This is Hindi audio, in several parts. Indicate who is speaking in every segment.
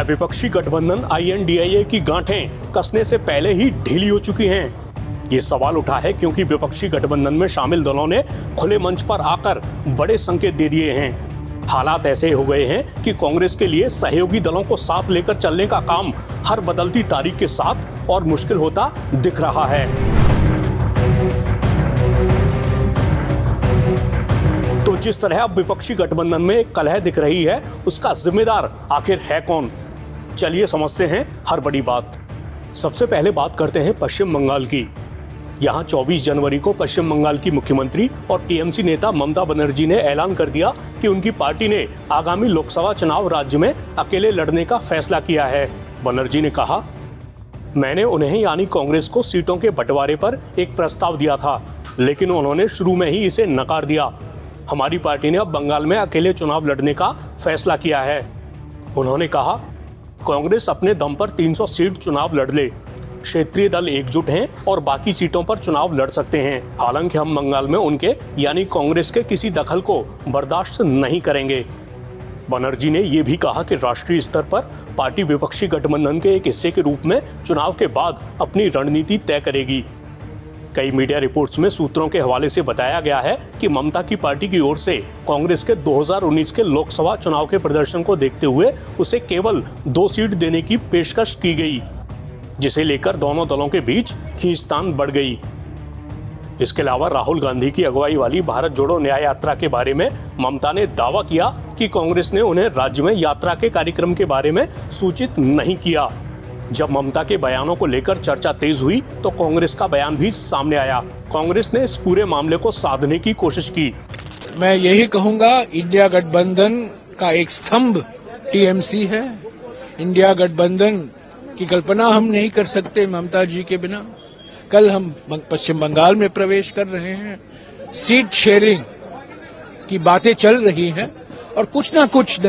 Speaker 1: विपक्षी गठबंधन INDIA की गांठें कसने से पहले ही ढीली हो चुकी हैं। ये सवाल उठा है क्योंकि विपक्षी गठबंधन में शामिल दलों ने खुले मंच पर आकर बड़े संकेत दे दिए हैं। हालात ऐसे हो गए हैं कि कांग्रेस के लिए सहयोगी दलों को साथ लेकर चलने का काम हर बदलती तारीख के साथ और मुश्किल होता दिख रहा है। तो जिस तरह अब विपक्षी गठबंधन में एक कलह दिख रही है, उसका जिम्मेदार आखिर है कौन? चलिए समझते हैं हर बड़ी बात। सबसे पहले बात करते हैं पश्चिम बंगाल की। यहाँ 24 जनवरी को पश्चिम बंगाल की मुख्यमंत्री और TMC नेता ममता बनर्जी ने ऐलान कर दिया कि उनकी पार्टी ने आगामी लोकसभा चुनाव राज्य में अकेले लड़ने का फैसला किया है। बनर्जी ने कहा, मैंने उन्हें यानी कांग्रेस को सीटों के बंटवारे पर एक प्रस्ताव दिया था, लेकिन उन्होंने शुरू में ही इसे नकार दिया। हमारी पार्टी ने अब बंगाल में अकेले चुनाव लड़ने का फैसला किया है। उन्होंने कहा, कांग्रेस अपने दम पर 300 सीट चुनाव लड़ ले। क्षेत्रीय दल एकजुट हैं और बाकी सीटों पर चुनाव लड़ सकते हैं। हालांकि हम बंगाल में उनके यानी कांग्रेस के किसी दखल को बर्दाश्त नहीं करेंगे। बनर्जी ने यह भी कहा कि राष्ट्रीय स्तर पर पार्टी विपक्षी गठबंधन के एक हिस्से के रूप में चुनाव के बाद अपनी रणनीति तय करेगी। कई मीडिया रिपोर्ट्स में सूत्रों के हवाले से बताया गया है कि ममता की पार्टी की ओर से कांग्रेस के 2019 के लोकसभा चुनाव के प्रदर्शन को देखते हुए उसे केवल 2 सीट देने की पेशकश की गई, जिसे लेकर दोनों दलों के बीच खींचतान बढ़ गई। इसके अलावा राहुल गांधी की अगुवाई वाली भारत जोड़ो न्याय यात्रा के बारे में ममता ने दावा किया कि कांग्रेस ने उन्हें राज्य में यात्रा के कार्यक्रम के बारे में सूचित नहीं किया। जब ममता के बयानों को लेकर चर्चा तेज हुई तो कांग्रेस का बयान भी सामने आया। कांग्रेस ने इस पूरे मामले को साधने की कोशिश की।
Speaker 2: मैं यही कहूंगा, इंडिया गठबंधन का एक स्तंभ TMC है। इंडिया गठबंधन की कल्पना हम नहीं कर सकते ममता जी के बिना। कल हम पश्चिम बंगाल में प्रवेश कर रहे हैं। सीट शेयरिंग की बातें चल रही हैं और कुछ ना कुछ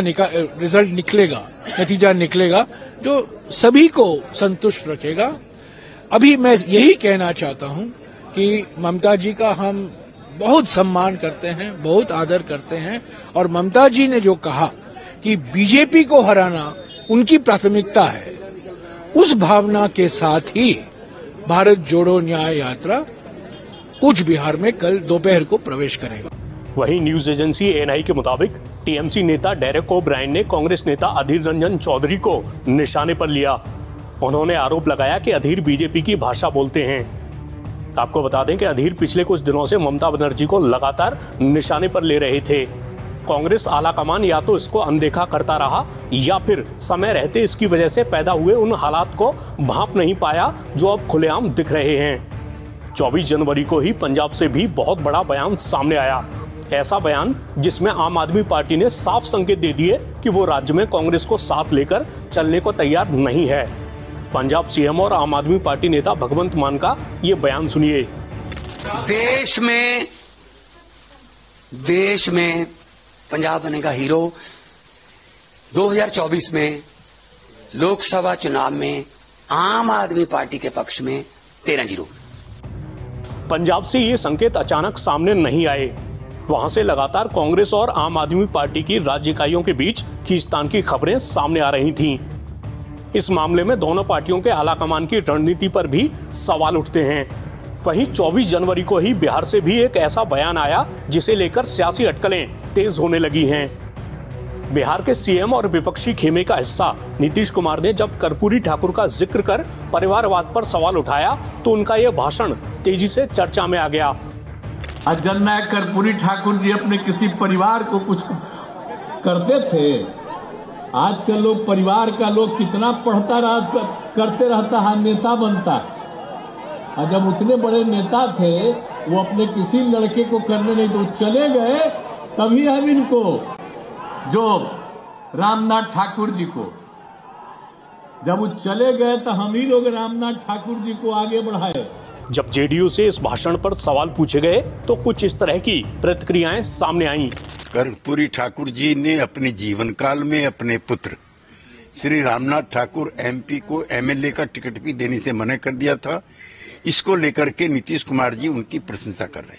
Speaker 2: नतीजा निकलेगा जो सभी को संतुष्ट रखेगा। अभी मैं यही कहना चाहता हूं कि ममता जी का हम बहुत सम्मान करते हैं, बहुत आदर करते हैं, और ममता जी ने जो कहा कि बीजेपी को हराना उनकी प्राथमिकता है, उस भावना के साथ ही भारत जोड़ो न्याय यात्रा कूच बिहार में कल दोपहर को प्रवेश करेगा।
Speaker 1: वहीं न्यूज एजेंसी ANI के मुताबिक TMC नेता डेरेक ओब्रायन ने कांग्रेस नेता अधीर रंजन चौधरी को निशाने पर लिया। उन्होंने आरोप लगाया कि अधीर बीजेपी की भाषा बोलते हैं। आपको बता दें कि अधीर पिछले कुछ दिनों से ममता बनर्जी को लगातार निशाने पर ले रहे थे। कांग्रेस आलाकमान या तो इसको अनदेखा करता रहा या फिर समय रहते इसकी वजह से पैदा हुए उन हालात को भांप नहीं पाया जो अब खुलेआम दिख रहे हैं। 24 जनवरी को ही पंजाब से भी बहुत बड़ा बयान सामने आया। ऐसा बयान जिसमें आम आदमी पार्टी ने साफ संकेत दे दिए कि वो राज्य में कांग्रेस को साथ लेकर चलने को तैयार नहीं है। पंजाब CM और आम आदमी पार्टी नेता भगवंत मान का ये बयान सुनिए।
Speaker 3: देश में पंजाब बनेगा हीरो। 2024 में लोकसभा चुनाव में आम आदमी पार्टी के पक्ष में 13-0।
Speaker 1: पंजाब से ये संकेत अचानक सामने नहीं आए। वहां से लगातार कांग्रेस और आम आदमी पार्टी की राज्य इकाइयों के बीच खींचतान की खबरें सामने आ रही थीं। इस मामले में दोनों पार्टियों के आलाकमान की रणनीति पर भी सवाल उठते हैं। वहीं 24 जनवरी को ही बिहार से भी एक ऐसा बयान आया जिसे लेकर सियासी अटकलें तेज होने लगी हैं। बिहार के CM और विपक्षी खेमे का हिस्सा नीतीश कुमार ने जब कर्पूरी ठाकुर का जिक्र कर परिवारवाद पर सवाल उठाया तो उनका यह भाषण तेजी से चर्चा में आ गया।
Speaker 4: आज जननायक कर्पूरी ठाकुर जी अपने किसी परिवार को कुछ करते थे। आज के लोग परिवार का लोग कितना करते रहता है, नेता बनता है। और जब उतने बड़े नेता थे वो अपने किसी लड़के को करने नहीं तो चले गए, तभी हम इनको जो रामनाथ ठाकुर जी को जब वो चले गए तो हम ही लोग रामनाथ ठाकुर जी को आगे बढ़ाए।
Speaker 1: जब JDU से इस भाषण पर सवाल पूछे गए तो कुछ इस तरह की प्रतिक्रियाएं सामने आईं।
Speaker 5: कर्पूरी ठाकुर जी ने अपने जीवन काल में अपने पुत्र श्री रामनाथ ठाकुर MP को MLA का टिकट भी देने से मना कर दिया था। इसको लेकर के नीतीश कुमार जी उनकी प्रशंसा कर रहे थे।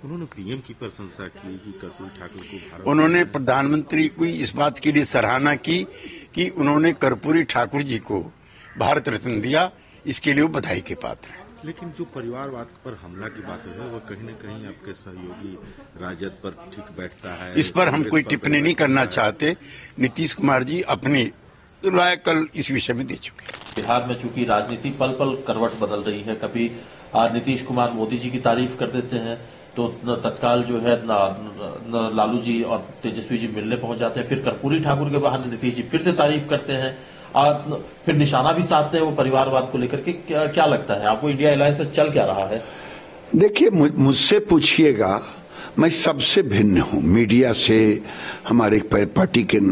Speaker 6: उन्होंने पीएम की प्रशंसा की कि कर्पूरी ठाकुर को भारत,
Speaker 5: उन्होंने प्रधानमंत्री की इस बात के लिए सराहना की कि उन्होंने कर्पूरी ठाकुर जी को भारत रत्न दिया, इसके लिए वो बधाई के पात्र हैं।
Speaker 6: लेकिन जो परिवारवाद पर हमला की बात है वो कहीं न कहीं आपके सहयोगी राजद पर ठीक बैठता है।
Speaker 5: इस पर हम कोई टिप्पणी नहीं करना चाहते। नीतीश कुमार जी अपनी राय कल इस विषय में दे चुके।
Speaker 7: बिहार में चूंकि राजनीति पल पल करवट बदल रही है, कभी नीतीश कुमार मोदी जी की तारीफ कर देते हैं तो तत्काल जो है लालू जी और तेजस्वी जी मिलने पहुंच जाते हैं, फिर कर्पूरी ठाकुर के बहाने नीतीश जी फिर से तारीफ करते हैं और फिर निशाना भी साधते हैं वो परिवारवाद को लेकर के। क्या लगता है आपको इंडिया अलायंस में चल क्या रहा है?
Speaker 8: देखिए, मुझसे पूछिएगा, मैं सबसे भिन्न हूं मीडिया से, हमारे पार्टी के।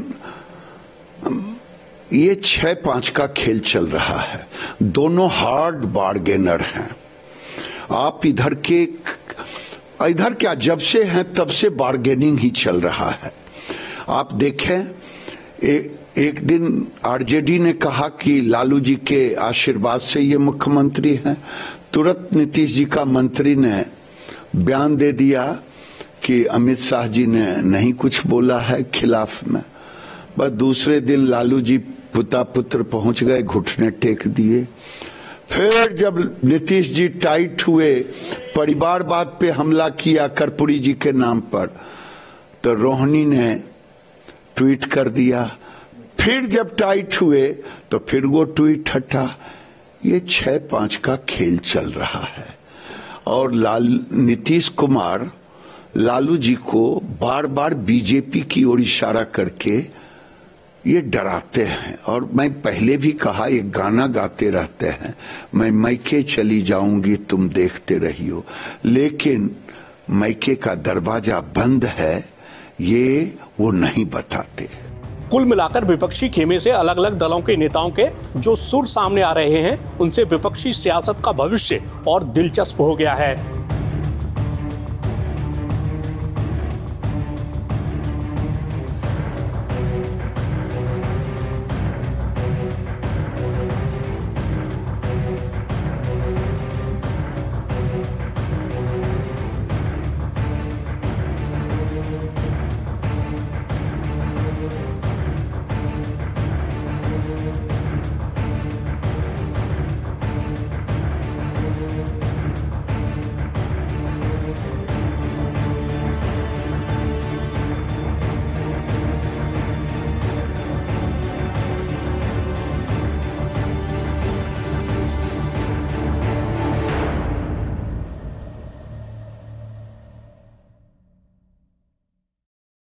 Speaker 8: ये 6-5 का खेल चल रहा है, दोनों हार्ड बार्गेनर हैं। आप इधर क्या जब से हैं तब से बार्गेनिंग ही चल रहा है। आप देखें, एक दिन आरजेडी ने कहा कि लालू जी के आशीर्वाद से ये मुख्यमंत्री हैं, तुरंत नीतीश जी का मंत्री ने बयान दे दिया कि अमित शाह जी ने नहीं कुछ बोला है खिलाफ में। बस दूसरे दिन लालू जी पुत्र पहुंच गए, घुटने टेक दिए। फिर जब नीतीश जी टाइट हुए, परिवारवाद पे हमला किया कर्पूरी जी के नाम पर, तो रोहिणी ने ट्वीट कर दिया। फिर जब टाइट हुए तो फिर वो ट्वीट हटा। ये 6-5 का खेल चल रहा है और नीतीश कुमार लालू जी को बार बार बीजेपी की ओर इशारा करके ये डराते हैं। और मैं पहले भी कहा, ये गाना गाते रहते हैं, मैं मैके चली जाऊंगी तुम देखते रहियो, लेकिन मैके का दरवाजा बंद है ये वो नहीं बताते।
Speaker 1: कुल मिलाकर विपक्षी खेमे से अलग अलग दलों के नेताओं के जो सुर सामने आ रहे हैं, उनसे विपक्षी सियासत का भविष्य और दिलचस्प हो गया है।